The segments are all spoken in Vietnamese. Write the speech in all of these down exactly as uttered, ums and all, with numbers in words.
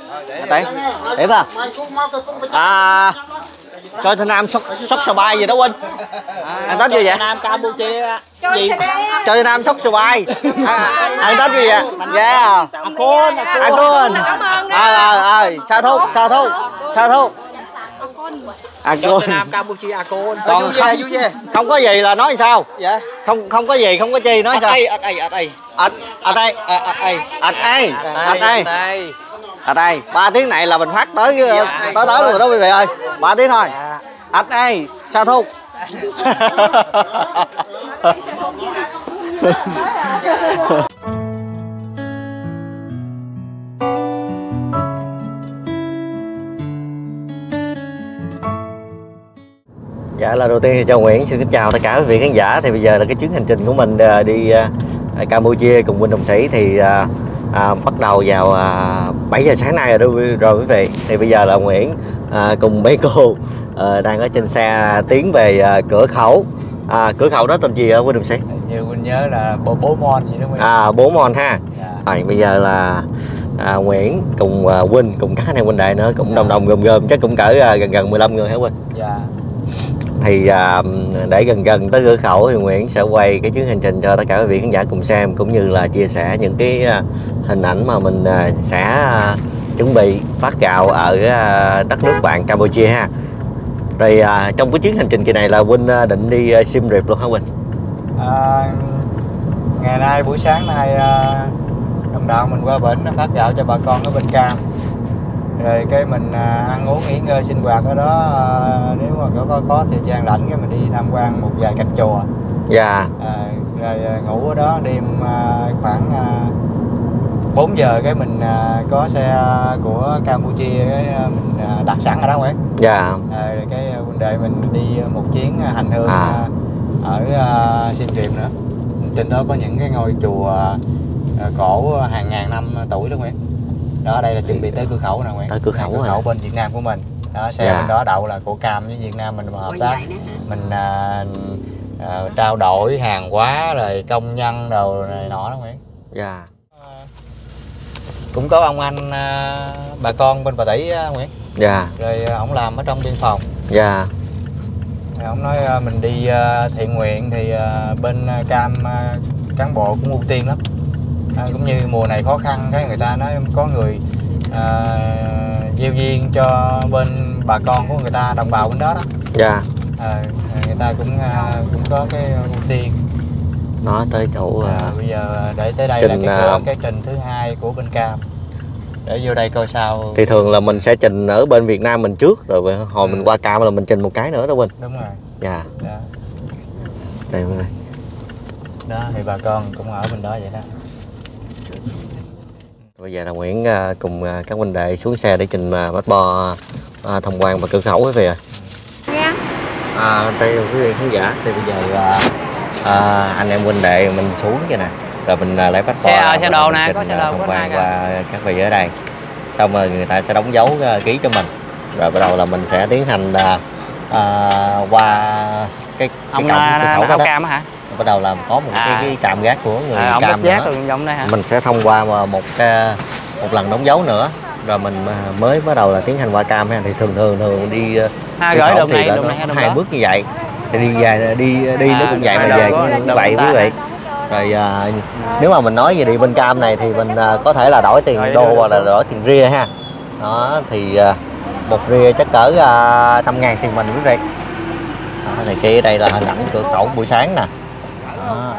Tí để vào à cho Thanh Nam sóc sóc sờ bay gì đó Huynh. Ăn Tết gì vậy? Nam Campuchia gì? Cho Thanh Nam sóc sờ bay. Ăn Tết gì vậy? Yeah. À côn, À côn. À rồi, sao thúc, sao thúc, sao thúc. À côn. Nam Campuchia à côn. Còn không, không có gì là nói sao? Dạ. Không không có gì, không có chi nói sao? Đây, ở đây, ở đây. Ở ở đây. Ở đây. Ở đây. Ở đây. Ở đây. ba tiếng này là mình phát tới tới tới luôn rồi đó quý vị ơi. ba tiếng thôi. Ở đây. Sao thúc? Dạ, là đầu tiên thì Châu Nguyễn xin kính chào tất cả quý vị khán giả. Thì bây giờ là cái chuyến hành trình của mình đi uh, Campuchia cùng Huynh Đồng Sĩ thì uh, uh, bắt đầu vào uh, bảy giờ sáng nay rồi, rồi quý vị. Thì bây giờ là Nguyễn uh, cùng mấy cô uh, đang ở trên xe tiến về uh, cửa khẩu. À, cửa khẩu đó tên gì hả Huynh Đồng Sĩ? Như Huynh nhớ là Bố, Bố Mon gì đó Huynh. À, Bố Mon ha. Dạ. Rồi bây giờ là à, Nguyễn cùng à, Huynh cùng các anh em huynh đệ nữa cũng đồng đồng gồm gồm chắc cũng cỡ à, gần gần mười lăm người hả Huynh? Dạ. Thì à, để gần gần tới cửa khẩu thì Nguyễn sẽ quay cái chuyến hành trình cho tất cả quý vị khán giả cùng xem, cũng như là chia sẻ những cái à, hình ảnh mà mình à, sẽ à, chuẩn bị phát gạo ở à, đất nước bạn Campuchia ha. Rồi à, trong cái chuyến hành trình kỳ này là Huynh à, định đi à, Siem Reap luôn hả Huynh? À, ngày nay buổi sáng nay à, đồng đạo mình qua bển nó phát gạo cho bà con ở bên Cam. Rồi cái mình à, ăn uống nghỉ ngơi sinh hoạt ở đó, à, nếu mà có, có có thời gian rảnh cái mình đi tham quan một vài cảnh chùa. Dạ. À, rồi à, ngủ ở đó đêm à, khoảng à, bốn giờ cái mình à, có xe của Campuchia cái à, mình à, đặt sẵn ở đó Nguyễn. Dạ. À, rồi cái huynh đệ mình đi một chuyến hành hương à. à, ở à, Siem Reap nữa. Trên đó có những cái ngôi chùa à, cổ hàng ngàn năm tuổi đó Nguyễn. Đó, đây là chuẩn bị tới cửa khẩu nè Nguyễn. Tới cửa khẩu, cửa khẩu bên Việt Nam của mình. Đó, xe dạ. bên đó đậu là của Cam với Việt Nam mình mà hợp tác. Mình à, à, trao đổi hàng hóa rồi công nhân đồ này nọ đó Nguyễn. Dạ. À, cũng có ông anh à, bà con bên Bà Tỉ á, Nguyễn. Dạ. Rồi ổng làm ở trong biên phòng. Dạ. Rồi ổng nói à, mình đi à, thiện nguyện thì à, bên Cam à, cán bộ cũng ưu tiên lắm. À, cũng như mùa này khó khăn cái người ta nói có người à, gieo duyên cho bên bà con của người ta, đồng bào bên đó đó. Dạ. À, người ta cũng à, cũng có cái ưu tiên. Nó tới chỗ à, bây giờ để tới đây trình, là cái, uh, cái trình thứ hai của bên Cam để vô đây coi sao. Thì thường là mình sẽ trình ở bên Việt Nam mình trước rồi hồi ừ. mình qua Cam là mình trình một cái nữa đó Huynh. Đúng rồi. Dạ. Đó. Đây đây. Đó thì bà con cũng ở bên đó vậy đó. Bây giờ là Nguyễn cùng các huynh đệ xuống xe để trình bắt bo thông quan và cửa khẩu quý vị ạ. Nghe. À, đây là quý vị khán giả thì bây giờ à, anh em huynh đệ mình xuống vậy nè, rồi mình lấy bắt bo xe, xe đồ nè, có xe đồ thông quan qua các vị ở đây, xong rồi người ta sẽ đóng dấu ký cho mình, rồi bắt đầu là mình sẽ tiến hành à, qua cái, cái cổng cửa khẩu đó, đó. Cam hả? Bắt đầu là có một à. cái, cái trạm gác của người à, Cam nữa. Đây hả? Mình sẽ thông qua một một lần đóng dấu nữa rồi mình mới bắt đầu là tiến hành qua Cam ha. Thì thường thường thường đi à, gửi đường này, đường này, đường hai đó. Bước như vậy thì đi về đi đi à, nó cũng vậy mà về cũng như vậy quý vị. Rồi à, nếu mà mình nói về đi bên Cam này thì mình à, có thể là đổi tiền rồi, đô hoặc là đổi tiền ria ha. Đó thì à, một ria chắc cỡ à, năm ngàn tiền mình quý vị. Đó, thì kia đây là hình ảnh cửa khẩu buổi sáng nè. Đó.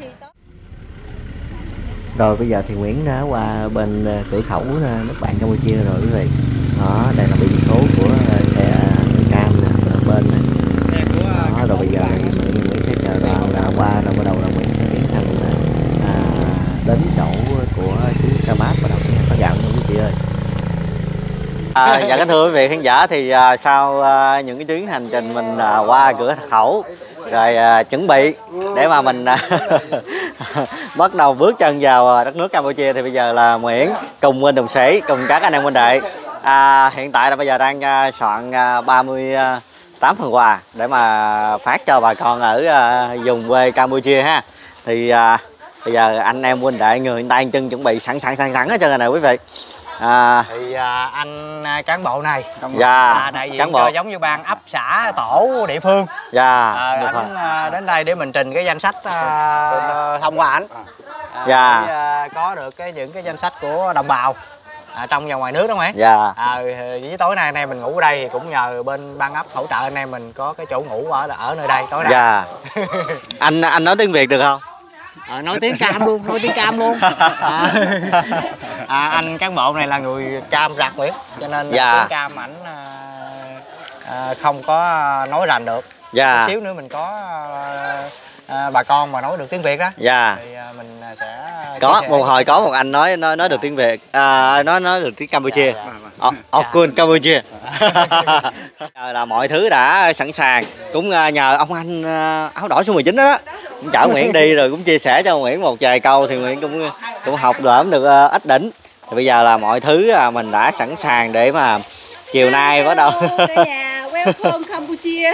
Rồi bây giờ thì Nguyễn đã qua bên cửa khẩu nước bạn Campuchia rồi quý vị. Đó, đây là biển số của xe Cam nè, ở bên này. Xe của đó, rồi bây giờ thì Nguyễn sẽ chờ đoàn đã qua rồi bắt đầu là Nguyễn sẽ tiến hành à, đến chỗ của chú xe mát bắt đầu phát gạo nha quý vị ơi. À, dạ kính thưa quý vị khán giả, thì à, sau à, những cái chuyến hành trình mình à, qua cửa khẩu rồi à, chuẩn bị để mà mình à, bắt đầu bước chân vào đất nước Campuchia, thì bây giờ là Nguyễn cùng Huynh Đồng Sĩ cùng các anh em huynh đệ à, hiện tại là bây giờ đang à, soạn à, ba mươi tám phần quà để mà phát cho bà con ở à, vùng quê Campuchia ha. Thì à, bây giờ anh em huynh đệ người tay chân chuẩn bị sẵn sẵn sẵn sẵn hết trơn rồi nè quý vị. À, thì à, anh à, cán bộ này dạ, à, đại diện cán bộ. cho giống như ban ấp xã tổ địa phương. Dạ, à, được anh à, đến đây để mình trình cái danh sách à, thông qua ảnh. À, dạ. để, à, có được cái những cái danh sách của đồng bào à, trong và ngoài nước đó mấy. Dạ. À, với tối nay anh em mình ngủ ở đây thì cũng nhờ bên ban ấp hỗ trợ anh em mình có cái chỗ ngủ ở ở nơi đây tối nay. Dạ. anh anh nói tiếng Việt được không? À, nói tiếng Cam luôn, nói tiếng Cam luôn. À, à, anh cán bộ này là người Cam rặt Nguyễn, cho nên dạ. tiếng Cam ảnh à, à, không có nói rành được. Dạ. Chút xíu nữa mình có à, bà con mà nói được tiếng Việt đó. Dạ. Thì à, mình sẽ Có một hồi có một anh nói nói nói được tiếng Việt, à, nói nói được tiếng Campuchia. Dạ, dạ. Okun Campuchia. Là mọi thứ đã sẵn sàng, cũng nhờ ông anh áo đỏ số mười chín đó, cũng chở Nguyễn đi rồi cũng chia sẻ cho Nguyễn một vài câu thì Nguyễn cũng cũng học đỡ được ít đỉnh. Thì bây giờ là mọi thứ mình đã sẵn sàng để mà chiều nay bắt đầu. Welcome Campuchia.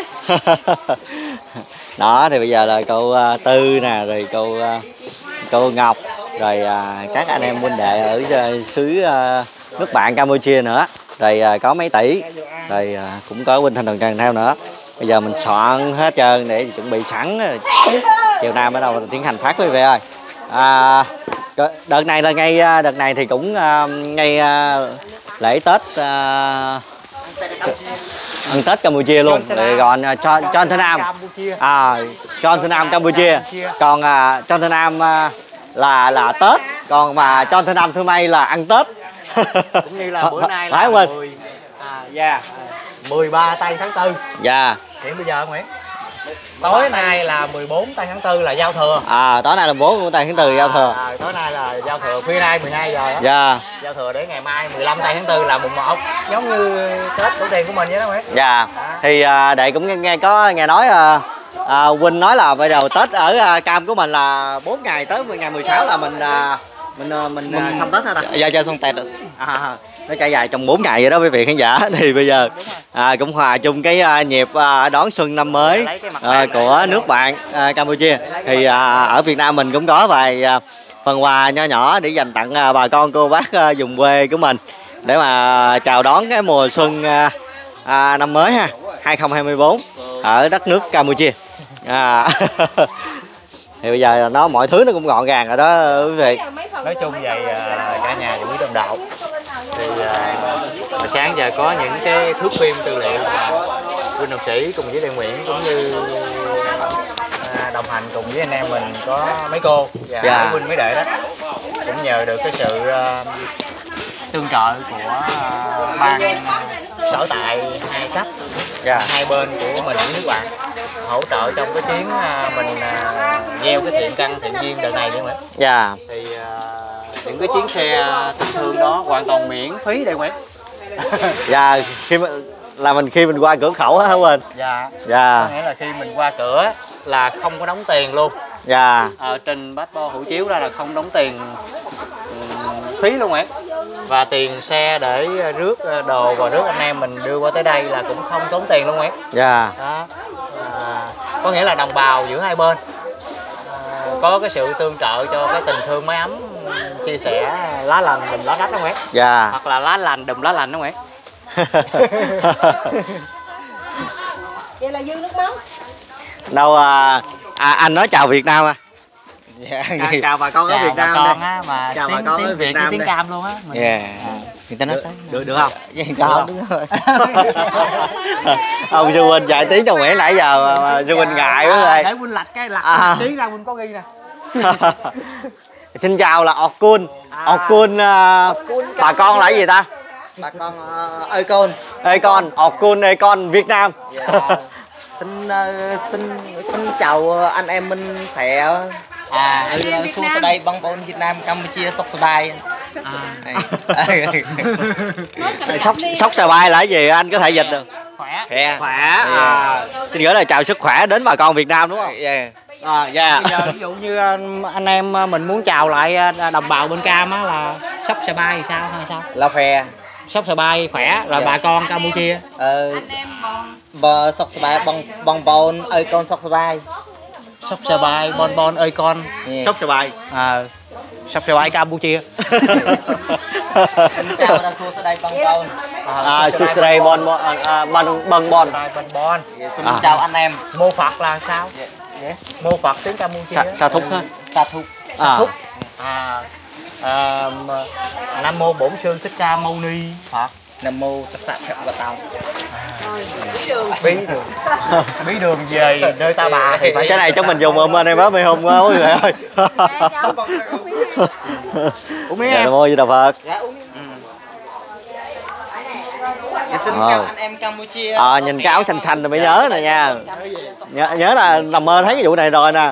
Đó thì bây giờ là cô Tư nè, rồi cô cô Ngọc, rồi các anh em huynh đệ ở xứ nước bạn Campuchia nữa, rồi có mấy tỷ, rồi cũng có huynh Thành Đồng Trần theo nữa. Bây giờ mình soạn hết trơn để chuẩn bị sẵn, chiều nay bắt đầu tiến hành phát quý vị ơi. À, đợt này là ngay đợt này thì cũng ngay lễ Tết uh, ăn Tết Campuchia luôn, rồi còn cho cho Thanh Nam, à cho Thanh Nam Campuchia, còn uh, cho Thanh Nam uh, là là Tết, còn mà cho Thanh Nam Thư Mây là ăn Tết. Cũng như là bữa nay là mười, à, yeah. mười ba tây tháng tư. Dạ. Hiện bây giờ Nguyễn, tối nay là mười bốn tây tháng tư là giao thừa. À, tối nay là bốn tây tháng tư giao thừa. À, tối nay là giao thừa, khuya nay mười hai giờ đó. Dạ. Giao thừa để ngày mai mười lăm tây tháng tư là mùng một, giống như Tết cổ truyền của mình vậy đó Nguyễn. Dạ. Thì à, đệ cũng nghe, nghe có nghe nói à, à, Huynh nói là bây giờ Tết ở à, Cam của mình là bốn ngày, tới ngày mười sáu là mình à, mình mình, mình à, xong Tết hả ta? Dạ chơi xong Tết được. À, nó trải dài trong bốn ngày vậy đó quý vị khán giả. Thì bây giờ à, cũng hòa chung cái à, nhịp à, đón xuân năm mới à, của nước bạn à, Campuchia. Thì à, ở Việt Nam mình cũng có vài à, phần quà nho nhỏ để dành tặng à, bà con cô bác à, vùng quê của mình, để mà chào đón cái mùa xuân à, à, năm mới ha, hai không hai tư ở đất nước Campuchia. À, thì bây giờ nó mọi thứ nó cũng gọn gàng rồi đó quý vị. Nói chung vậy cả nhà và quý đồng đạo thì uh, sáng giờ có những cái thước phim tư liệu mà Huynh Đồng Sĩ cùng với Lê Nguyễn cũng như uh, đồng hành cùng với anh em mình có mấy cô và dạ. mấy huynh mấy đệ đó, cũng nhờ được cái sự uh, tương trợ của uh, ban sở tại hai cấp, dạ. hai bên của mình với nước bạn hỗ trợ trong cái chuyến uh, mình uh, gieo cái thiện căn thiện duyên đợt này đúng không ạ? Dạ. Thì uh, những cái chuyến xe tình thương đó hoàn toàn miễn phí đây Nguyễn. Dạ, khi mà, là mình khi mình qua cửa khẩu hả Quỳnh? Dạ. Dạ. Có nghĩa là khi mình qua cửa là không có đóng tiền luôn. Dạ. Ờ, trình passport hộ chiếu ra là không đóng tiền um, phí luôn Nguyễn. Và tiền xe để rước đồ và rước anh em mình đưa qua tới đây là cũng không tốn tiền luôn Nguyễn. Dạ. Đó. À, có nghĩa là đồng bào giữa hai bên à, có cái sự tương trợ cho cái tình thương mái ấm, chia sẻ lá lành đùm lá rách đó Nguyễn. Dạ. Hoặc là lá lành đùm lá lành đó Nguyễn. Vậy là dư nước mắm. Đâu à, à anh nói chào Việt Nam à. Dạ. Chào, chào bà con ở Việt Nam con đây. á, mà Chào tiếng, bà con tiếng ở Việt Việt Nam với tiếng đây. Cam luôn á. Mình... Dạ. À. Người ta nói Được, tới. được, được không? Dạ, Được. đúng rồi. Ông Sư Huynh dạy tiếng cho Nguyễn nãy giờ mà, mà Sư Huynh ngại quá à, rồi. để Huynh lạch cái lạch À. tiếng ra Huynh có ghi nè. Xin chào là Okun. À. Okun uh, bà con là cái gì ta? Bà con uh, ơi con. Ê con, Okun ê con Việt Nam. Dạ. xin, uh, xin xin chào anh em mình khỏe. À, Ở uh, xuống ở đây băng bồn Việt Nam Campuchia sốc sờ bài. à. Sóc sóc xà bài là cái gì? Anh có thể dịch được. Khỏe. Khỏe. Khỏe. À, xin gửi lời chào sức khỏe đến bà con Việt Nam đúng không? Dạ. À, dạ. Bây giờ ví dụ như anh em mình muốn chào lại đồng bào bên Cam á là sóc xà bay thì sao hay sao? Là khỏe. Sóc xà bay khỏe rồi Dạ. bà con Campuchia. Ờ, bờ sốc sờ bài băng băng bồn ơi con sốc sờ bài. Sóc xà bay bon bon ơi con. Dạ. Sóc xà bài. À, subscribe Campuchia. Xin chào đã xua đây bằng con. À, subscribe bon bon à, bằng bằng bon. Bằng bon. Xin À. chào anh em. Mô Phật là sao? Dạ. Mô Phật tiếng Campuchia. Sa, sa thúc ha. Sa thúc. À. Thúc. À, à, Nam mô Bổn Sư Thích Ca Mâu Ni Phật. Nam mô Tát Phật và tao. Bí đường. Bí đường. Bí đường về nơi ta bà thì phải Cái này chắc mình dùng ôm anh em bớt mày không quá quý vị ơi. uống miếng Dạ em. Nam mô Di Đà Phật. Dạ uống. Dạ, xin Wow. chào anh em Campuchia. À, nhìn cái áo xanh xanh rồi mới nhớ nè nha. Nhớ, nhớ là nằm mơ thấy cái vụ này rồi nè.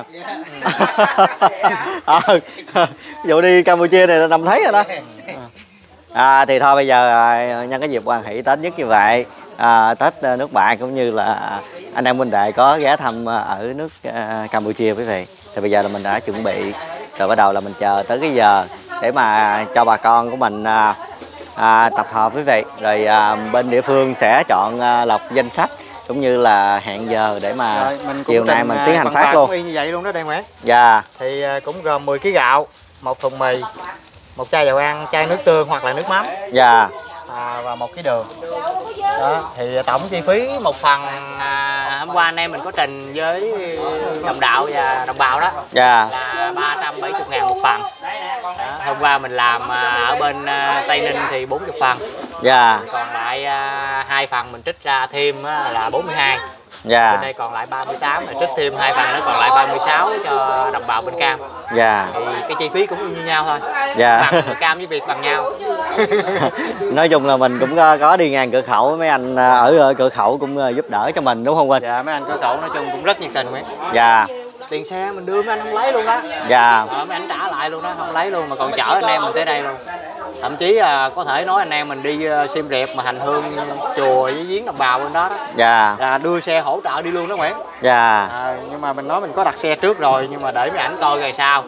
À, vụ đi Campuchia này nằm thấy rồi đó. À, thì thôi bây giờ à, nhân cái dịp quan hỷ Tết nhất như vậy, à, Tết à, nước bạn cũng như là anh em huynh đệ có ghé thăm à, ở nước à, Campuchia quý vị. Thì bây giờ là mình đã chuẩn bị rồi, bắt đầu là mình chờ tới cái giờ để mà cho bà con của mình à, à, tập hợp quý vị. Rồi à, bên địa phương sẽ chọn à, lọc danh sách cũng như là hẹn giờ để mà Rồi, mình cũng chiều nay trình, mình à, tiến hành bằng phát quà luôn. cũng y như vậy luôn đó đây Nguyễn. Dạ. Thì à, cũng gồm mười ký gạo, một thùng mì, một chai dầu ăn, chai nước tương hoặc là nước mắm, Dạ. à, và một ký đường. Đó, thì tổng chi phí một phần à, hôm qua anh em mình có trình với đồng đạo và đồng bào đó Dạ. là ba trăm bảy mươi ngàn một phần. Đó, hôm qua mình làm à, ở bên à, Tây Ninh thì bốn mươi phần, Dạ. còn lại à, hai phần mình trích ra thêm á, là bốn mươi hai. Dạ. Bên đây còn lại ba mươi tám, rồi trích thêm hai phần nữa còn lại ba mươi sáu cho đồng bào bên Cam. Dạ. Thì cái chi phí cũng như nhau thôi. Dạ. Bằng người Cam với Việt bằng nhau. Nói chung là mình cũng có, có đi ngang cửa khẩu, mấy anh ở, ở cửa khẩu cũng giúp đỡ cho mình đúng không Quỳnh? Dạ mấy anh cửa khẩu nói chung cũng rất nhiệt tình mấy. Dạ. Tiền xe mình đưa mấy anh không lấy luôn đó. Dạ. Ờ, mấy anh trả lại luôn đó, không lấy luôn mà còn chở anh em mình tới đây luôn. Thậm chí à, có thể nói anh em mình đi uh, Siem Reap mà hành hương chùa với giếng đồng bào bên đó đó. Dạ. Là đưa xe hỗ trợ đi luôn đó Nguyễn. Dạ. À, nhưng mà mình nói mình có đặt xe trước rồi nhưng mà để mấy ảnh coi rồi sao.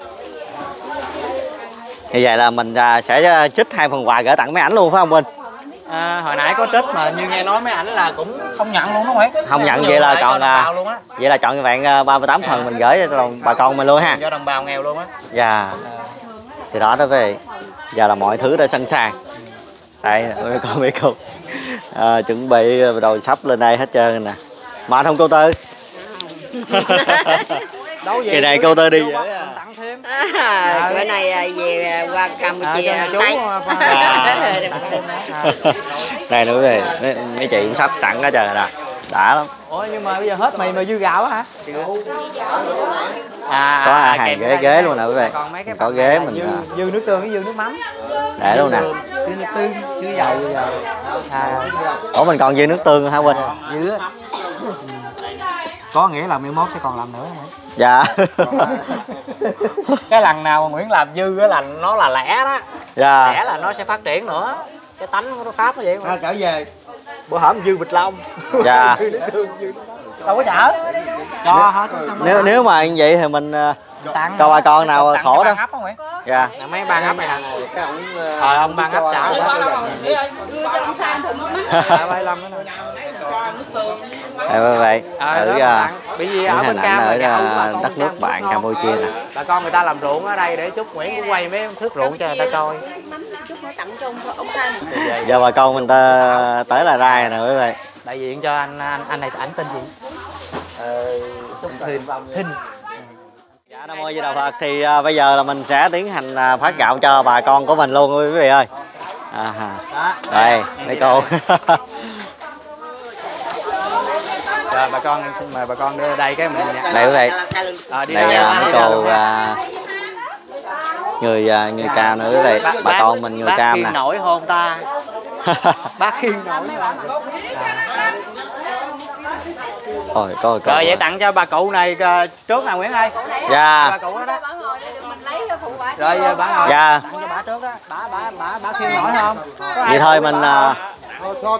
Như vậy là mình à, sẽ trích hai phần quà gửi tặng mấy ảnh luôn phải không Quỳnh? À, hồi nãy có trích mà như nghe nói mấy ảnh là cũng không nhận luôn đó Nguyễn. Không nhận vậy là còn là vậy là chọn như vậy ba mươi tám phần mình gửi cho bà con mình luôn ha. Cho đồng bào nghèo luôn á. Dạ. Thì đó đó về giờ là mọi thứ đã sẵn sàng. Đây mấy con mấy cô à, chuẩn bị rồi sắp lên đây hết trơn nè. Mà anh không cô Tư. Kỳ này cô Tư đi với à. Tặng thêm. À, bữa nay về qua Campuchia À, Tây. À. Đây nữa về mấy, mấy chị cũng sắp sẵn hết trời nè. Đã lắm. Ủa nhưng mà bây giờ hết mì mà dư gạo á hả? À, Có à, hàng kèm ghế theo ghế đây. luôn nè quý vị. Còn mấy cái Có phần ghế này là mình dư, à, dư nước tương với dư nước mắm. để luôn nè. Chứ nước tương, chứ dầu. À, Ủa mình còn dư nước tương hả Quỳnh? dư á. Có nghĩa là mai mốt sẽ còn làm nữa hả? Dạ. Cái lần nào mà Nguyễn làm dư á là nó là lẻ đó. Dạ. Lẻ là nó sẽ phát triển nữa. Cái tánh của nó Pháp nó vậy mà. À, trở về. Bữa hổm dư vịt lông. Dạ. Đâu có chở. Cho hết. Nếu nếu mà như vậy thì mình à, Tặng cho bà con nào tặng khổ cho đó. ban hấp đó Nguyễn. Dạ. Là mấy ban hấp này nè. Cái ổng Thôi ông ban hấp chở. Đây vậy À, ở đó, uh, tặng. Bởi vì ở những bên hình Cam ảnh là ở gạo, bà uh, con đất người nước ta bạn ngon. Campuchia nè. Bà con người ta làm ruộng ở đây để chút Nguyễn cũng quay mấy thước ruộng cho người ta coi. Chút nó tặng cho ông, ông Sam. Giờ bà con mình ta tới là ra nè quý vị. Đại diện cho anh anh, anh này ảnh tên gì? Thìn. Thìn. Dạ Nam mô Di Đà Phật. Thì uh, bây giờ là mình sẽ tiến hành uh, phát gạo cho bà con của mình luôn quý vị ơi. À, Đó. đây mấy cô. Rồi bà con mời bà con đưa đây cái mình Đây quý vị. à, đi Đây ra, uh, mấy đi ra cô luôn uh, ha. người uh, người Cam nữa quý vị. Bác- Bà bác- con mình người bác Cam khiêng nè. nổi hôn ta. Bác khiêng nổi. Rồi coi coi. Rồi vậy tặng cho bà cụ này uh, trước nào Nguyễn ơi. Dạ. Bà cụ đó đó. Bà ngồi đây được mình lấy phụ quả. Rồi giờ bà ngồi. Dạ. Tặng cho bà trước đó. Bà bà bà bà khiêng nổi không? Có ai Vậy thôi phụ mình bà uh, không?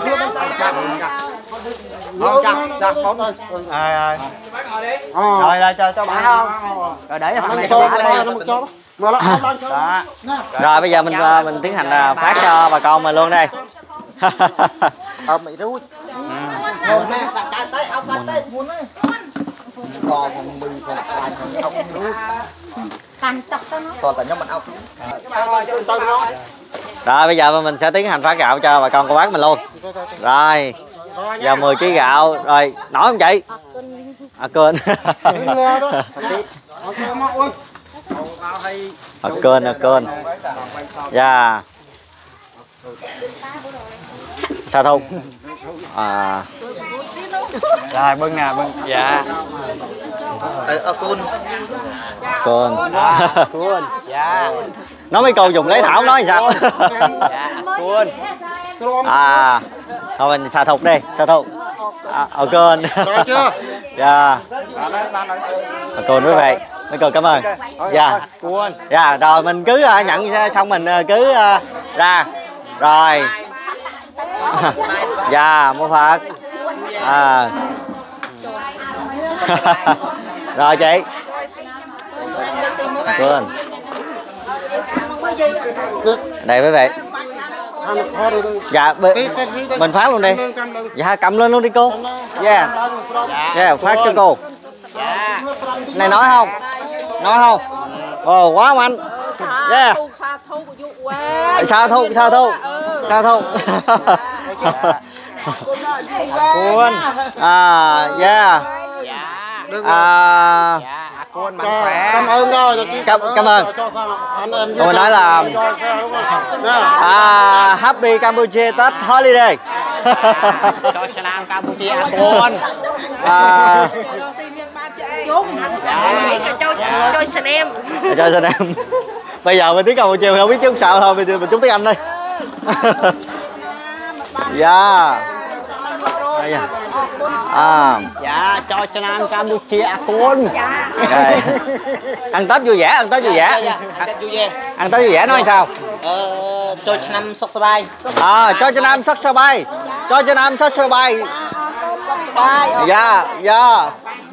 Không chắc chắc bốn rồi. Rồi rồi là cho cho bà không? Rồi để phần này cho bà đi. Đó. rồi bây giờ mình uh, mình tiến hành uh, phát cho bà con mình luôn đây. Ờ mày rút. Thôi nè, đặt cái tới ông đặt tới muốn đấy. Cò còn mì còn lại còn không rút. Còn tại nhóm mình ốc. Rồi bây giờ mình sẽ tiến hành phát gạo cho bà con cô bác mình luôn. Rồi giờ mười ký gạo. Rồi nổi không chị? À kênh. À kênh, à kênh. Dạ. Sao Thu? À. Rồi bưng nè, bưng. Dạ. Ờ côn. Kênh. À, cuốn. Dạ. Nói mấy câu dùng lấy thảo nói sao? Dạ, cuốn. À. Thôi mình xà thục đi, xà thục. À, ở kênh. Rồi chưa? Dạ. Ở kênh quý vị. Mấy cô cảm ơn. Dạ. Cuốn. Dạ rồi mình cứ uh, nhận xong mình uh, cứ uh, ra. Rồi. Dạ mua Phật. À. Rồi chị. Quên. Đây quý vị. Dạ mình phát luôn đi. Dạ cầm lên luôn đi cô. Yeah. Yeah phát cho cô. Này nói không? Nói không? Ồ quá mạnh. Yeah. Sao thu, sao thu. Sao thu. Cuốn. À yeah. À Cuốn mạnh khỏe. Cảm ơn rồi. Cảm, cảm ơn. Anh em Mình nói là à, Happy Campuchia Tết Holiday. Cho Việt Nam Campuchia cuốn. À, Cho xin em. cho xin em. Bây giờ mình tiếng Campuchia mình không biết chút sao thôi, mình mình chút tiếng Anh đi. Dạ. Yeah. À. Dạ cho Việt Nam Campuchia cuốn. Rồi. Ăn Tết vui vẻ, ăn Tết vui vẻ. Ăn Tết vui vẻ nói sao? Ờ cho năm sốc sơ bay. À, cho cho Nam sốc sơ bay. Cho cho Nam sốc sơ bay. Dạ, dạ.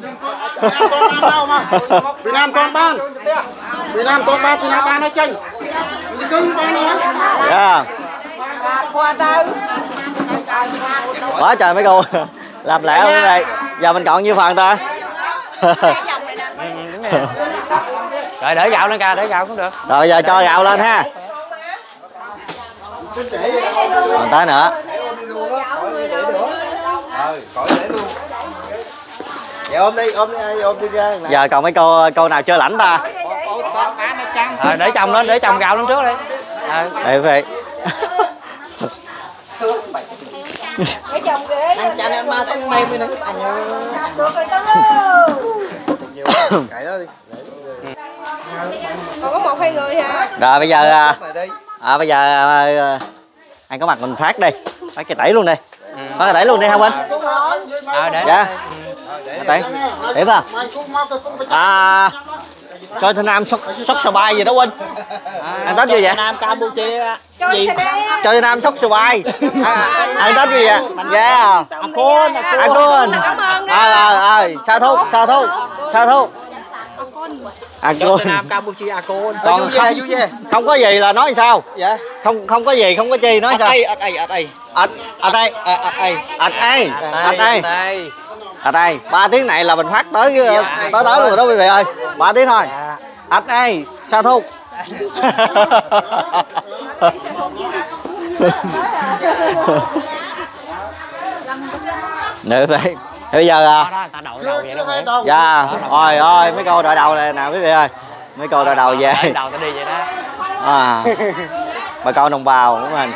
Việt Nam toàn ban. Việt Nam toàn ban, Việt Nam ban nói chênh. Cưng ban nói. Dạ. Qua đâu? Quá trời mấy cô. Làm lẹ quý vị. Giờ mình còn nhiêu phần ta? Rồi để gạo lên ca, để gạo cũng được. Rồi giờ cho gạo lên ha. Còn tới nữa. Dạ ôm đi, ôm đi, ôm đi ra. Giờ còn mấy cô cô nào chưa lãnh ta? Rồi để chồng lên, để chồng gạo lên trước đi. Ờ. Đây quý vị. Cái chồng ghế. Anh cha em ma thằng mày mày nè. Anh Được rồi Tư. Cãi đó đi. Còn có một hai người hả? Rồi bây giờ à, bây giờ à, anh có mặt mình phát đi. Phát cái tẩy luôn đi. Phát cái tẩy luôn đi hả Quỳnh? À, để. Dạ. Tẩy. Điểm à? À cho Thanh Nam sốc sốc sờ bay gì đó Quỳnh. Ăn Tết gì vậy? Nam Campuchia. Gì? Cho Nam sốc sờ bay. Ăn Tết gì vậy? Yeah. À cuốn, À cuốn. À rồi, sao thu, sao thu. Sao thu. À cho cuốn. Nam Campuchia à cuốn. Còn Vui không, về, vui về. không có gì là nói sao? Dạ. Không không có gì, không có chi nói sao? Ây, ạch ây, ạch ây. Ạch ạch đây. À ạch ây. Ạch đây. Ạch đây. Đây. Ạch đây. ba tiếng này là mình phát tới tới tới luôn rồi đó quý vị ơi. ba tiếng thôi. Ạch đây. Sao thu. Nữa vậy. Bây giờ à. Ta đậu đầu vậy đó. Dạ. Ôi ôi mấy cô đội đầu này nè quý vị ơi. Mấy cô đội đầu về. Đầu ta đi vậy đó. À. Bà con đồng bào của mình.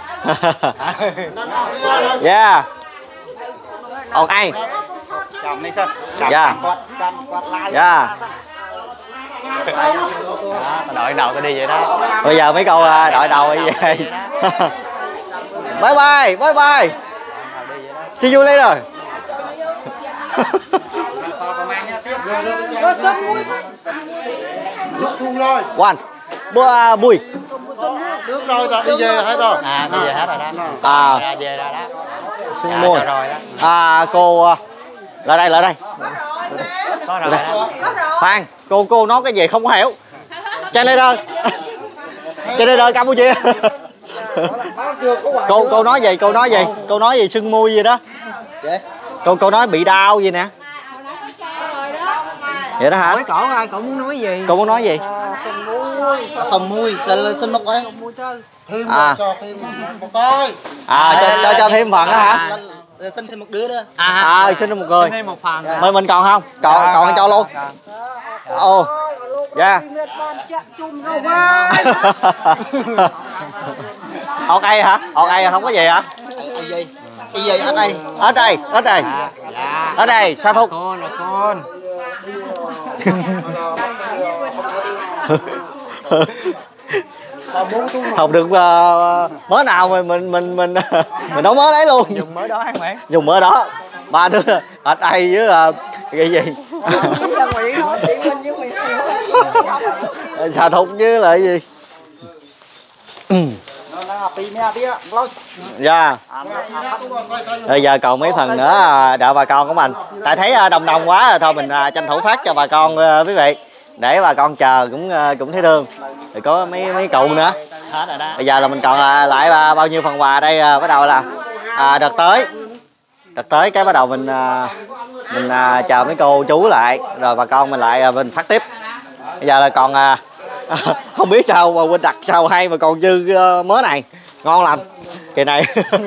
Yeah. Ông ai? Dạ. Dạ. Ta đội đầu ta đi vậy đó. Bây giờ mấy câu đội đầu đi về. Bye bye, bye bye. See you later. One. Bua bùi. Nước rồi, đi về hết rồi. À đi về hết rồi đó. À. Ra về rồi đó. Xuân môi. Rồi đó. À cô lại đây lại đây. Có rồi đó. Khoan, cô cô nói cái gì không có hiểu. Trên đây đâu? Trên đây đâu Campuchia. Cô cô nói gì? Cô nói gì? Cô nói gì sưng môi gì đó? Cô cô nói bị đau gì nè? Vậy đó hả? Hỏi cổ ai, cổ muốn nói gì? Cô muốn nói gì? Sông mui, xin mốc ấy. Thêm À. cho thêm một coi. À, cho, cho, cho thêm phần đó hả? Xin thêm một đứa nữa. À, à xin một người. Xin thêm một phần. Mình mình còn không? Còn Dạ, còn còn, cho luôn. Ồ. Dạ. Ok hả? Ok không có gì hả? Cái gì? Cái gì ở đây? Ở đây, ở đây. Dạ. Ở đây, sao thúc? Con là con. Học được uh, mớ nào mình mình mình mình mình nấu mớ đấy luôn. Dùng mới đó hả mẹ? Dùng mớ đó. Ba đứa ở đây với uh, cái gì? Xà thục với lại gì? Dạ. Bây giờ còn mấy phần nữa đợi bà con của mình. Tại thấy đông đông quá rồi thôi mình tranh thủ phát cho bà con quý vị. Để bà con chờ cũng cũng thấy thương. Rồi có mấy mấy cụ nữa. Bây giờ là mình còn lại bao nhiêu phần quà đây, bắt đầu là à, đợt tới. Đợt tới cái bắt đầu mình mình chờ mấy cô chú lại rồi bà con mình lại mình phát tiếp. Bây giờ là còn không biết sao mà Huynh đặt sao hay mà còn dư mớ này. Ngon lành. Kỳ này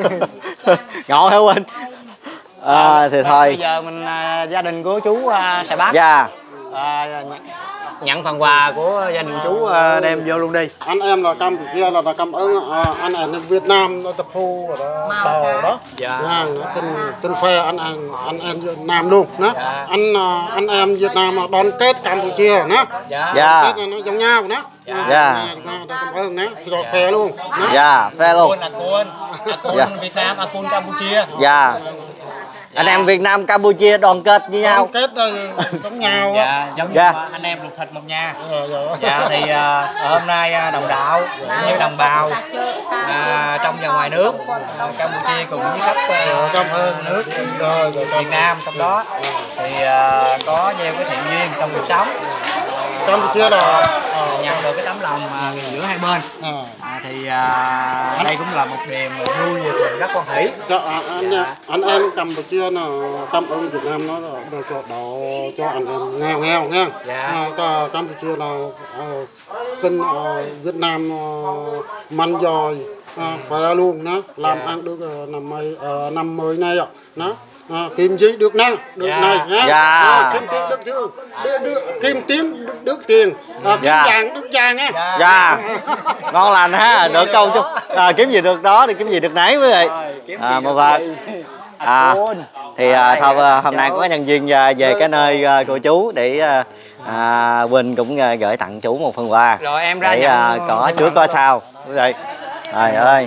ngon hả Huynh? À, thì thôi. Bây giờ mình gia đình của chú Sài Bắc. Dạ. À, nhận phần quà của gia đình chú đem vô luôn đi. Anh em là Campuchia là, là cảm ơn à, anh em Việt Nam nó tập phu đó bò đó. Dạ. Nha, nó xin xin phe anh em anh em Việt Nam luôn đó. Dạ. Anh anh em Việt Nam là đoàn kết Campuchia đó. Dạ. Dạ. Kết nó giống nhau đó. Dạ. Dạ. Cảm ơn đó, cho phe luôn. Đó. Dạ, phe luôn. Là Akun, Akun Dạ. Việt Nam, Akun Campuchia. Dạ. Anh em Việt Nam Campuchia đoàn kết với nhau. Đoàn kết rồi giống nhau á. Dạ, giống như Dạ. anh em ruột thịt một nhà. Dạ, dạ. Dạ thì uh, hôm nay uh, đồng đạo cũng như đồng bào uh, trong và ngoài nước uh, Campuchia cùng với khắp uh, Cảm ơn nước rồi, rồi, Việt Nam trong đó thì uh, có nhiều cái thiện duyên trong cuộc sống. Campuchia là uh, nhận được cái tấm lòng uh, giữa hai bên. à. À, thì uh, đây cũng là một niềm vui và rất quan hỷ. Cho anh, anh, anh em Campuchia là cảm ơn Việt Nam nó là được cho đó cho anh em nghèo nghèo nha. Dạ. À, cho Campuchia là uh, xin uh, Việt Nam uh, mạnh giỏi uh, phá luôn nó làm Dạ. ăn được uh, năm mới uh, năm mới này ạ. Nó à, kim gì được năng được Dạ. này nhá. Dạ. À, kim tiền được thứ được, được kim tiền được, được tiền à, kim Dạ. vàng được vàng nha. Dạ. Ngon lành ha, được câu chứ. À, kiếm gì được đó thì kiếm gì được nấy quý vị. À, một vật. À, thì à, thôi à, hôm nay có nhân viên à, về cái nơi à, của chú để à, à, Quỳnh cũng à, gửi tặng chú một phần quà. Rồi em ra để à, nhận có trước có sau quý vị. Trời ơi.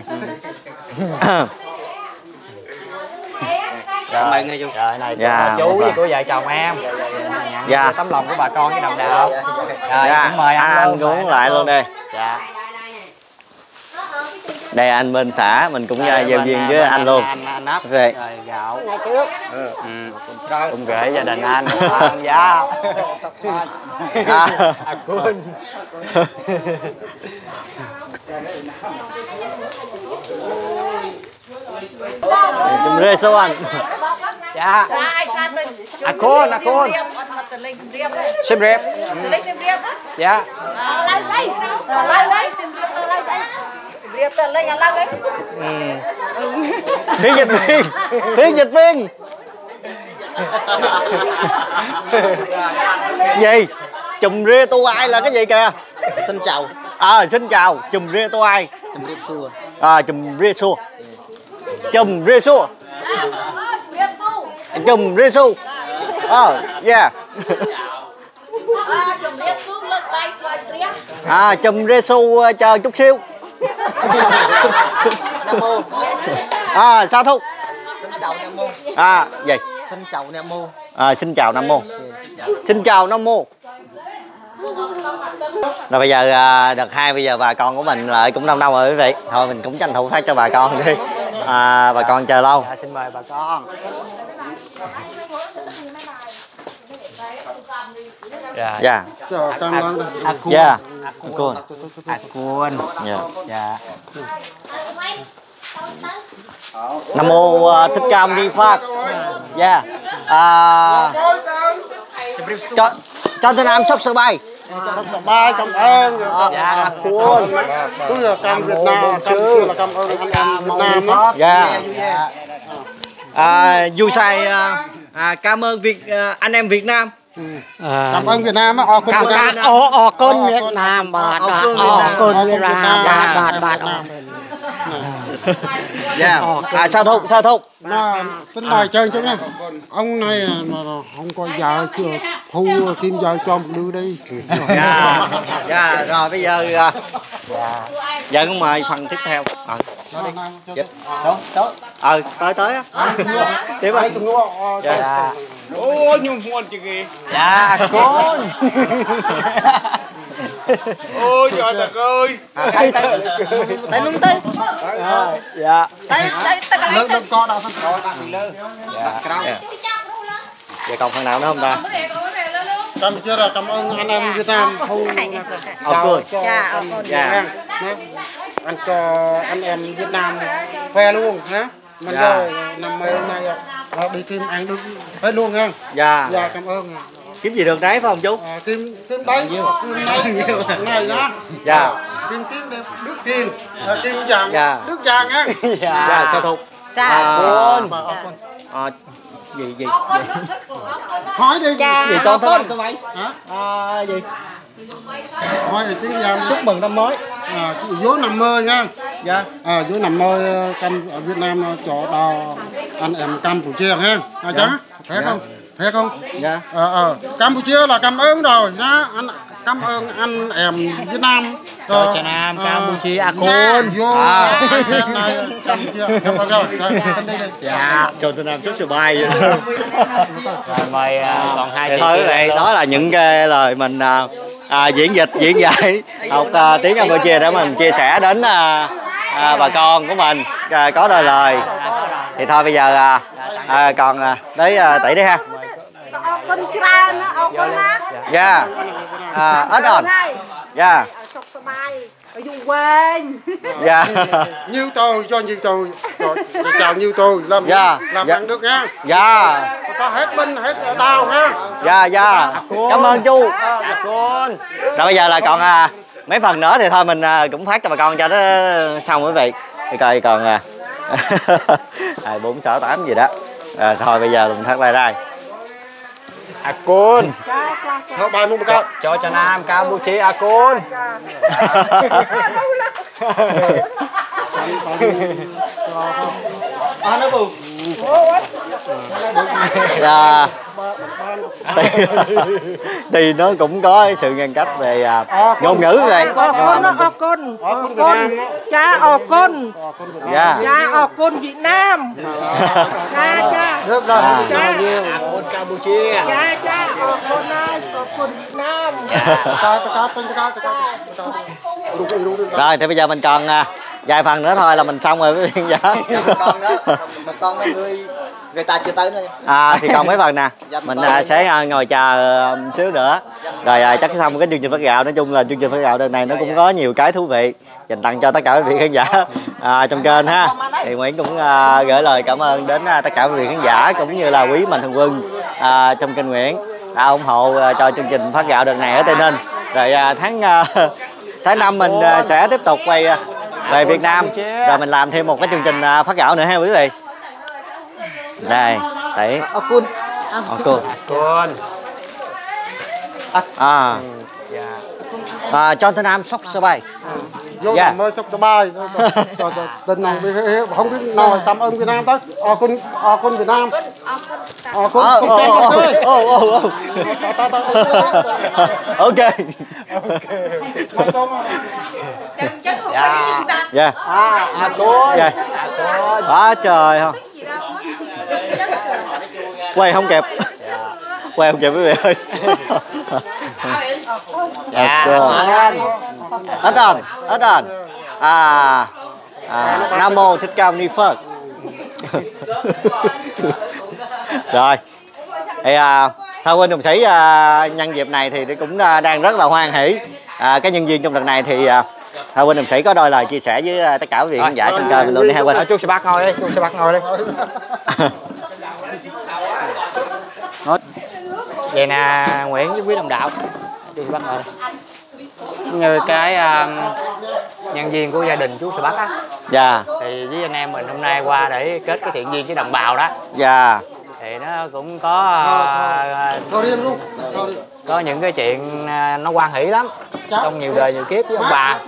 Cảm ơn nghe chú. Rồi này Dạ, chú một với phần. của vợ chồng em. Nhận Dạ. tấm lòng của bà con với đồng đạo. Rồi Dạ, cũng mời anh, anh luôn. cũng lại luôn đây. Dạ. Đây anh bên xã mình cũng giao Bên, duyên à, với bên anh luôn. Anh, anh ấp. Vậy. Rồi gạo. Ngày trước. Ừ. Cũng gửi gia đình anh. Anh dạ. À. Akun. Chùm rê số anh. Dạ. Akun, Akun. Xem rep. Dạ. Phiên dịch viên. Phiên dịch viên. Gì? Chùm rê tô ai là cái gì kìa? Xin chào. À, xin chào. Chùm rê tô ai. Chùm rê xua. À, chùm rê xua. Chùm rê xua. Chùm rê xua. Oh, yeah. À, chùm rê xu chờ chút xíu. Nam mô. À, sao Thúc? Xin chào Nam mô. À, gì? Xin chào Nam mô. À, xin chào Nam mô. Xin chào Nam mô. Rồi bây giờ à, đợt hai bây giờ bà con của mình lại cũng đông đông rồi quý vị. Thôi mình cũng tranh thủ phát cho bà con đi. À, bà con chờ lâu. Dạ, xin mời bà con. Dạ. Dạ. Cho cảm ơn. Akun. Dạ. Akun. Akun. Dạ. Dạ. Nam mô à, Thích Ca Mâu Ni Phật. Dạ. À, cho cho cho Thanh Nam sốc sơ bay. Ba cảm ơn. Dạ. Khuôn. Cứ là cam Việt Nam, cam xưa là cam ơn anh em Việt Nam đó. Dạ. À, Du Sai à, à, cảm ơn Việt à, anh em Việt Nam. Cảm ơn Việt Nam á. Ờ con Việt Nam. Ờ ờ con Việt Nam bà bà ờ con Việt Nam bà bà bà. Dạ. À sao thúc, sao thúc? Nó tính nói chơi chứ nha. Ông này mà không có vợ chưa thu kim vợ cho một đứa đi. Dạ. Dạ rồi bây giờ à, dạ cũng mời phần tiếp theo. Ờ. Đó, đó. Ờ tới tới á. Tiếp ơi. Dạ. Ôi nhung muôn chứ kì. Dạ con. Ôi trời đất ơi. Tay tay tay lưng tay. Dạ. Tay tay tay cái Lớn lớn co đâu thân. Dạ. Dạ còn phần nào nữa không ta? Cảm chưa là cảm ơn anh em Việt Nam thu Ờ cười. Dạ. Dạ. Anh cho anh em Việt Nam khoe luôn ha. Mình Dạ. rồi năm nay hôm nay à, đi thêm ăn được hết luôn ha. Dạ. Dạ cảm ơn. Kiếm gì được đấy phải không chú? À, kim kim đấy, kim này này đó. Dạ. Kim tím đẹp nước tiền, à, kim vàng Dạ. nước vàng á. Dạ sao thúc? Dạ. À, Con. à, gì gì gì Hỏi đi. Dạ. gì con con con mấy? Hả? À, gì? Hỏi thì tiếng vàng. Chúc mừng năm mới. À, vô nằm mơ nha. Dạ. À, vô nằm mơ cam ở Việt Nam cho đò anh em Campuchia ha. À, Dạ. chá, thế không? Thế không? Dạ. Ờ, ờ. Campuchia là cảm ơn rồi nhá. Anh cảm ơn anh em Việt Nam. Cho Việt Nam, Campuchia, a Côn. Vô. À. Anh này Campuchia. Cảm ơn rồi. Rồi, đi đi. Dạ. Cho Thanh Nam chút sự bay vậy. Rồi mời còn hai Thì chị thôi kia quý vị, luôn. đó là những cái lời mình à, à, diễn dịch, diễn dạy học à, tiếng Campuchia để mình chia sẻ đến à, à, bà con của mình à, có đôi lời. Thì thôi bây giờ à, à, còn à, tới à, tỷ đi ha. Ở con tràn á, ở con á. Dạ. À, ít on. Dạ. Sọc sờ bay. Ở dùng quên. Dạ. Nhiêu tôi cho nhiêu tôi. Rồi, chào nhiêu tôi làm Dạ. làm Dạ. ăn được nha. Dạ. Có hết binh hết đau ha. Dạ dạ. Cảm ơn chú. Dạ con. Rồi bây giờ là còn à, mấy phần nữa thì thôi mình à, cũng phát cho bà con cho nó xong quý vị. Thì coi còn à, à bốn sáu tám gì đó. À, thôi bây giờ mình thắt lại đây. A con. Thôi bài một câu. Cho cho Nam Campuchia a con. À nó bù. Dạ. Thì, thì nó cũng có cái sự ngăn cách về à, ngôn ngữ vậy. Ở con nó ở con. Ở con Việt Nam á. Cha ở con. Dạ. Cha ở con Việt Nam. Cha cha. Được rồi. À. Cha. A con Campuchia. Cha cha ở con này, ở con Việt Nam. Ta ta ta ta ta Đúng đúng đúng. Rồi thì bây giờ mình còn à, vài phần nữa thôi là mình xong rồi với viên giả. Một con đó, một con mấy người người ta chưa tới nữa. À thì còn mấy phần nè, mình à, sẽ à, ngồi chờ à, một xíu nữa rồi à, chắc xong cái chương trình phát gạo. Nói chung là chương trình phát gạo đợt này nó cũng có nhiều cái thú vị dành tặng cho tất cả quý vị khán giả à, trong kênh ha. Thì Nguyễn cũng à, gửi lời cảm ơn đến à, tất cả quý vị khán giả cũng như là quý mạnh thường quân à, trong kênh Nguyễn đã ủng hộ à, cho chương trình phát gạo đợt này ở Tây Ninh. Rồi à, tháng à, tháng năm mình à, sẽ tiếp tục quay à, về Việt Nam rồi mình làm thêm một cái chương trình à, phát gạo nữa ha quý vị. Đây, tỷ. Ở cun. Ở cô. Con. À. À, cho Thanh Nam sốc sơ bay. Vô Dạ. nằm mơ sắp cho bài. Tình này không biết nói cảm ơn Việt Nam tới. Ở con ở con Việt Nam. Ở con. Ô ô ô ô ô. Ta ta. Ok. Mày con. Dạ. Dạ. À a con. Dạ. Quá trời không. Quay không kịp. Quay không kịp quý vị ơi. Dạ. Ít on, ít on. À, à Nam Mô Thích Ca Mâu Ni Phật. Rồi. Thì à, Thao Huynh Đồng Sĩ à, nhân dịp này thì cũng à, đang rất là hoan hỷ. À, cái nhân viên trong đợt này thì à, Thao Huynh Đồng Sĩ có đôi lời chia sẻ với à, tất cả quý vị khán giả trong kênh luôn đi Thao Huynh. Chú sẽ bắt ngồi đi, chú sẽ bắt ngồi đi. Vậy nè Nguyễn với quý đồng đạo đi bắt ngồi đây. Như cái uh, nhân viên của gia đình chú Sa Bắc á. Dạ. Thì với anh em mình hôm nay qua để kết cái thiện duyên với đồng bào đó. Dạ. Thì nó cũng có uh, có những cái chuyện uh, nó hoan hỷ lắm trong nhiều đời nhiều kiếp với ông bà.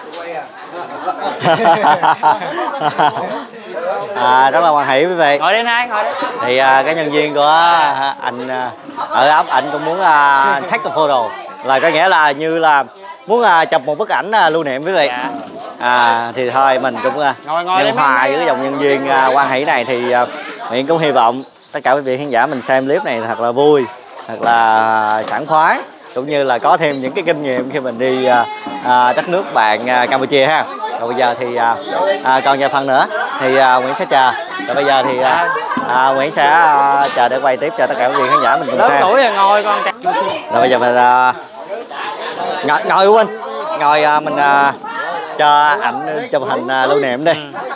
À, rất là hoan hỷ quý vị. Ngồi đến hai ngồi đến. Thì uh, cái nhân viên của uh, anh uh, ở ấp ảnh cũng muốn uh, take a photo, là có nghĩa là như là muốn uh, chụp một bức ảnh uh, lưu niệm quý vị. Dạ. À, thì thôi mình cũng uh, ngồi, ngồi nhân hòa với dòng nhân viên uh, hoan hỷ này thì uh, Nguyễn cũng hy vọng tất cả quý vị khán giả mình xem clip này thật là vui, thật là sảng khoái, cũng như là có thêm những cái kinh nghiệm khi mình đi uh, uh, đất nước bạn uh, Campuchia ha. Còn bây giờ thì uh, uh, còn vài phần nữa thì uh, Nguyễn sẽ chờ. Rồi bây giờ thì uh, uh, Nguyễn sẽ uh, chờ để quay tiếp cho tất cả quý vị khán giả mình cùng lớn xem. tuổi rồi ngồi con. Rồi bây giờ mình uh, ngồi ngồi Huynh, ngồi uh, mình uh, cho ảnh chụp hình uh, lưu niệm đi.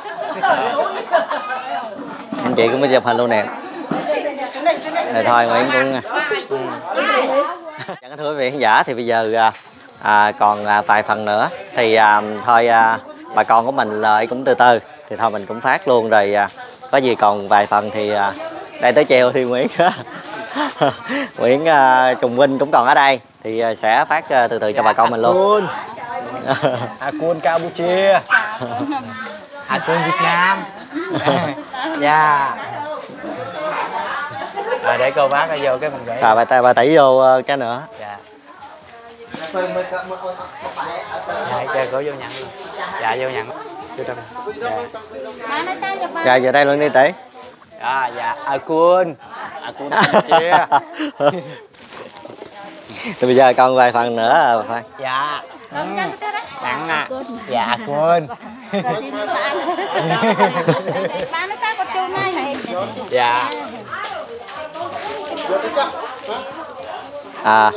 Anh chị cũng mới chụp hình lưu niệm. Rồi thôi Nguyễn cũng Chẳng thưa quý vị khán giả, thì bây giờ à, còn à, vài phần nữa thì à, thôi à, bà con của mình lại cũng từ từ thì thôi mình cũng phát luôn rồi. À, có gì còn vài phần thì à, đây tới treo thì Nguyễn Nguyễn à, Trùng Vinh cũng còn ở đây thì à, sẽ phát à, từ từ cho bà con mình luôn. Akun Campuchia, Akun Việt Nam. Dạ. À, để cô bác vô cái mình gửi. À, bà, bà tẩy vô cái nữa. Dạ. Dạ, chơi cổ vô nhận luôn. Dạ, vô nhận. Vô trong. Dạ. Dạ, giờ đây luôn đi tỷ. À, dạ, Akun. Akun Campuchia. Thì bây giờ còn vài phần nữa phải. Dạ. Ừ. Tặng à. Dạ, Akun. Dạ. À.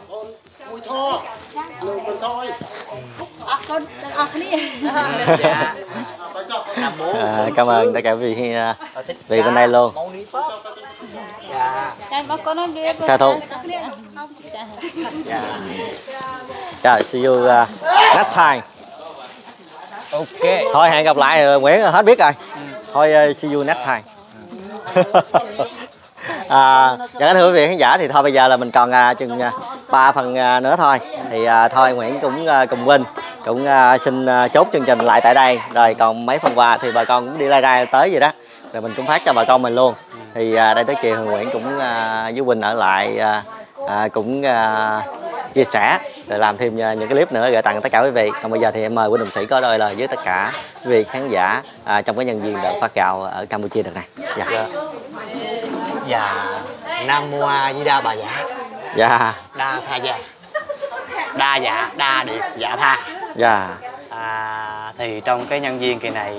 À, cảm ơn tất cả quý vị vì bên đây luôn. Sao Thu? Rồi, see you uh, next time. Ok. Thôi hẹn gặp lại Nguyễn hết biết rồi. Thôi uh, see you next time. À, dạ thưa quý vị khán giả, thì thôi bây giờ là mình còn uh, chừng ba uh, phần uh, nữa thôi thì uh, thôi Nguyễn cũng uh, cùng Vinh cũng uh, xin uh, chốt chương trình lại tại đây, rồi còn mấy phần quà thì bà con cũng đi lai rai tới vậy đó, rồi mình cũng phát cho bà con mình luôn. Thì uh, đây tới chiều Nguyễn cũng uh, với Vinh ở lại uh, uh, cũng uh, chia sẻ rồi làm thêm uh, những cái clip nữa gửi tặng tất cả quý vị. Còn bây giờ thì em mời Vinh Đồng Sĩ có đôi lời với tất cả quý vị khán giả uh, trong cái nhân viên đợt phát gạo ở Campuchia đợt này. Dạ. Dạ. Dạ. Nam Mô A Di Đà Bà Dạ. Dạ. Đa Tha Dạ. Đa dạ, đa điệp, dạ tha. Dạ. À, thì trong cái nhân viên kỳ này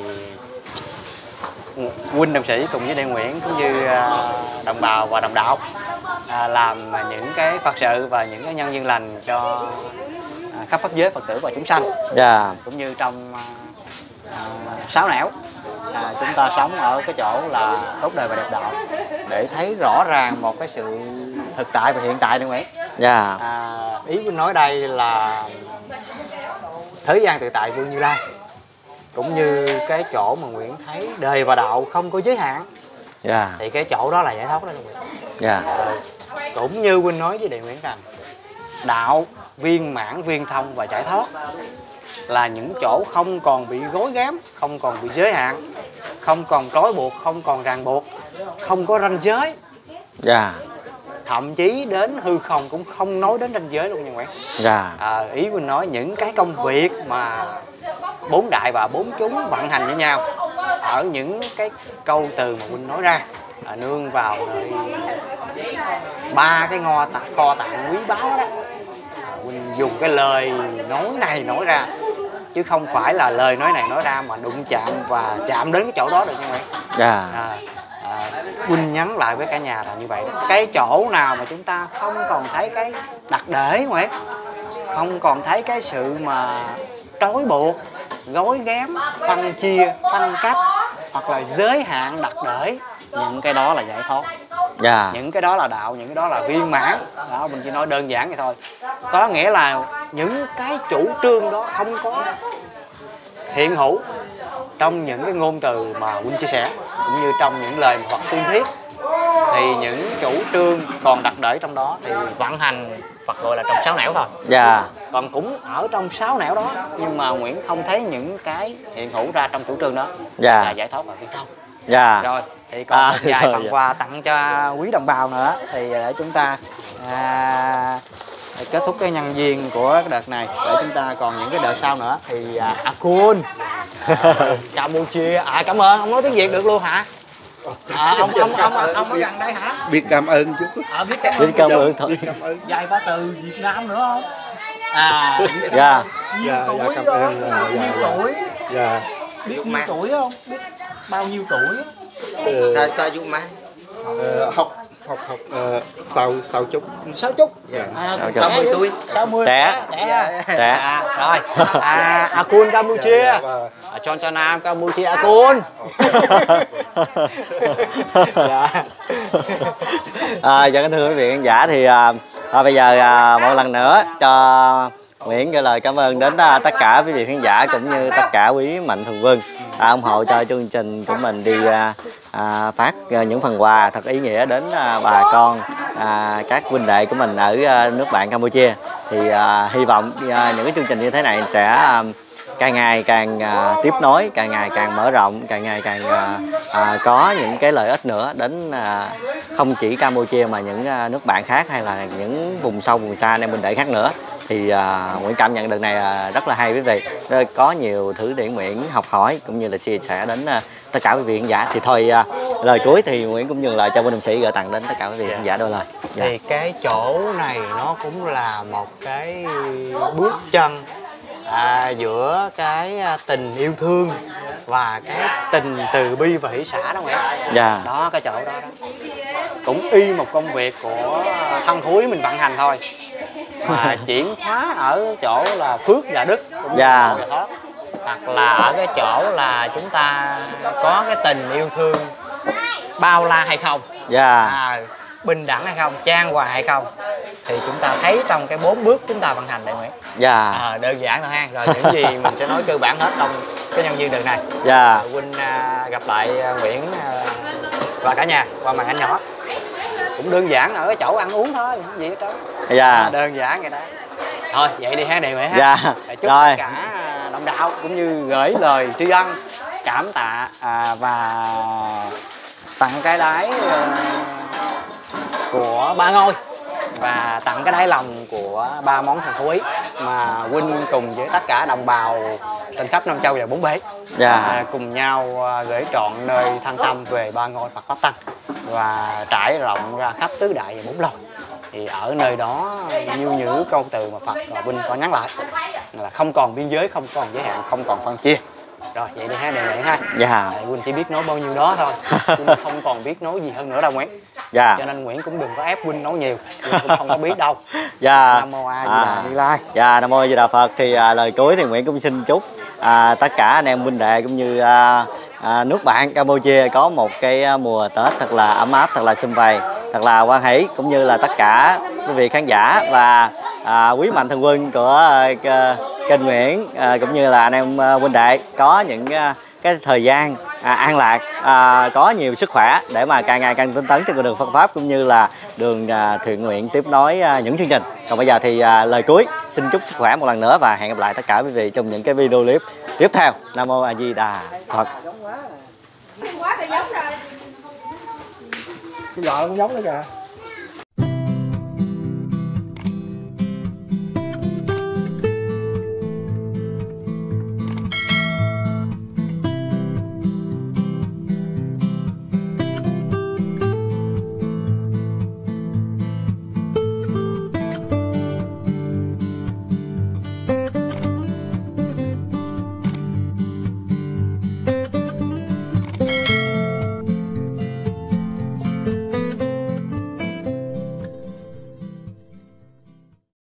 huynh đồng sĩ cùng với Đại Nguyễn cũng như đồng bào và đồng đạo à, làm những cái Phật sự và những cái nhân viên lành cho à, khắp pháp giới Phật tử và chúng sanh. Dạ. Cũng như trong à, sáu nẻo à, chúng ta sống ở cái chỗ là tốt đời và đẹp đạo để thấy rõ ràng một cái sự thực tại và hiện tại. Đại Nguyễn. Dạ. À, ý huynh nói đây là thế gian tự tại Vương Như Lai, cũng như cái chỗ mà Nguyễn thấy đời và đạo không có giới hạn. Dạ. Thì cái chỗ đó là giải thoát đó Nguyễn. Dạ. À, cũng như huynh nói với Đại Nguyễn rằng đạo viên mãn, viên thông và giải thoát là những chỗ không còn bị gối ghém, không còn bị giới hạn, không còn trói buộc, không còn ràng buộc, không có ranh giới. Dạ. Thậm chí đến hư không cũng không nói đến ranh giới luôn nha Nguyễn. Dạ. À, ý mình nói những cái công việc mà bốn đại và bốn chúng vận hành với nhau ở những cái câu từ mà huynh nói ra à, nương vào nơi ba cái ngò tạc kho tạng quý báu đó, à, huynh dùng cái lời nói này nói ra chứ không phải là lời nói này nói ra mà đụng chạm và chạm đến cái chỗ đó được nha Nguyễn. Dạ. À, à, huynh nhắn lại với cả nhà là như vậy đó. Cái chỗ nào mà chúng ta không còn thấy cái đặc để Nguyễn, không còn thấy cái sự mà trói buộc, gối ghém, phân chia, phân cách hoặc là giới hạn đặc để, những cái đó là giải thoát. Dạ. Những cái đó là đạo, những cái đó là viên mãn. Đó, mình chỉ nói đơn giản vậy thôi. Có nghĩa là những cái chủ trương đó không có hiện hữu trong những cái ngôn từ mà huynh chia sẻ, cũng như trong những lời mà Phật tuyên thuyết, thì những chủ trương còn đặt để trong đó thì vận hành Phật gọi là trong sáu nẻo thôi. Dạ. Còn cũng ở trong sáu nẻo đó, nhưng mà Nguyễn không thấy những cái hiện hữu ra trong chủ trương đó. Dạ. Là giải thoát và viên thông. Dạ. Rồi thì còn À, một vài rồi, phần dạ. quà tặng cho quý đồng bào nữa, thì để chúng ta à, để kết thúc cái nhân viên của cái đợt này, để chúng ta còn những cái đợt sau nữa thì à, Akun à, Campuchia. À, cảm ơn. Ông nói tiếng Việt được luôn hả? À, ông ông ông ông, ông ở gần đây hả? Biết cảm ơn chú. À, biết cảm Biết ơn. cảm ơn thôi. Vài ba từ Việt Nam nữa không? À, Dạ. nhiêu Dạ, tuổi dạ, cảm không? ơn. Dạ, Nhiêu dạ. tuổi? Dạ. Biết nhiêu tuổi không? Biết bao nhiêu tuổi? Ờ, Ta giúp má. ờ, học học học ờ, sáu sáu chục. Sáu chút. Dạ. À, Sáu sáu mươi chục. tuổi. sáu mươi. Trẻ. Trẻ. Trẻ. À, rồi. À, Akun Campuchia. Dạ, vâng. À, Chon Cha Nam Campuchia Akun. Dạ. À, dạ kính thưa quý vị khán giả, thì à, à, bây giờ à, một lần nữa cho Nguyễn gửi lời cảm ơn đến à, tất cả quý vị khán giả cũng như tất cả quý mạnh thường quân à, ủng hộ cho chương trình của mình đi à, à, phát à, những phần quà thật ý nghĩa đến à, bà con à, các huynh đệ của mình ở à, nước bạn Campuchia. Thì à, hy vọng à, những cái chương trình như thế này sẽ à, càng ngày càng à, tiếp nối, càng ngày càng mở rộng, càng ngày càng à, à, có những cái lợi ích nữa đến à, không chỉ Campuchia mà những à, nước bạn khác hay là những vùng sâu vùng xa Nam Bình Đệ khác nữa. Thì à, Nguyễn cảm nhận đợt này à, rất là hay quý vị, rồi có nhiều thứ để Nguyễn học hỏi cũng như là chia sẻ đến à, tất cả quý vị khán giả. Thì thôi à, lời cuối thì Nguyễn cũng nhường lại cho Vinh Đồng Sĩ gửi tặng đến tất cả quý vị khán giả đôi lời. Dạ. Thì cái chỗ này nó cũng là một cái bước chân à, giữa cái tình yêu thương và cái tình từ bi và hỷ xả đó Nguyễn. Dạ. Đó, cái chỗ đó, đó cũng y một công việc của thân thúi mình vận hành thôi, mà chuyển hóa ở chỗ là phước và đức cũng Dạ. là thoát, hoặc là ở cái chỗ là chúng ta có cái tình yêu thương bao la hay không, Dạ. à, bình đẳng hay không, chan hòa hay không, thì chúng ta thấy trong cái bốn bước chúng ta vận hành đây Nguyễn. Dạ. À, đơn giản thôi ha. Rồi những gì mình sẽ nói cơ bản hết trong cái nhân viên đợt này. Dạ. Huynh à, gặp lại à, Nguyễn à, và cả nhà qua màn ảnh nhỏ, cũng đơn giản ở cái chỗ ăn uống thôi, không gì hết đó. Dạ. À, đơn giản vậy đó. Thôi vậy đi ha đề Nguyễn ha. Dạ. Để chúc Rồi. tất cả đồng đạo cũng như gửi lời tri ân, cảm tạ à, và tặng cái đái à, của ba ngôi và tặng cái đáy lòng của ba món thần thú ý mà huynh cùng với tất cả đồng bào trên khắp Nam Châu và bốn bể Dạ. à, cùng nhau à, gửi trọn nơi thanh tâm về ba ngôi Phật Pháp Tăng và trải rộng ra khắp tứ đại và bốn lầu. Thì ở nơi đó như những câu từ mà Phật và huynh có nhắn lại là không còn biên giới, không còn giới hạn, không còn phân chia. Rồi vậy đi ha, đề nghị ha. Dạ. Tại huynh chỉ biết nói bao nhiêu đó thôi, huynh không còn biết nói gì hơn nữa đâu Nguyễn. Dạ. Cho nên Nguyễn cũng đừng có ép huynh nói nhiều, huynh cũng không có biết đâu. Dạ. Nam Mô A Di Đà Như Lai. Dạ, Nam Mô A Di Đà Phật. Thì à, lời cuối thì Nguyễn cũng xin chúc à, tất cả anh em huynh đệ cũng như à, à, nước bạn Campuchia có một cái mùa Tết thật là ấm áp, thật là sum vầy, thật là hoan hỷ, cũng như là tất cả quý vị khán giả và à, quý mạnh thường quân của à, kênh Nguyễn à, cũng như là anh em à, huynh đệ có những à, cái thời gian à, an lạc, à, có nhiều sức khỏe để mà càng ngày càng tinh tấn trên con đường Phật pháp cũng như là đường à, thiện nguyện tiếp nối à, những chương trình. Còn bây giờ thì à, lời cuối xin chúc sức khỏe một lần nữa và hẹn gặp lại tất cả quý vị trong những cái video clip tiếp theo. Nam Mô A Di Đà Phật. Quá trời giống rồi. Cái giò cũng giống nữa kìa.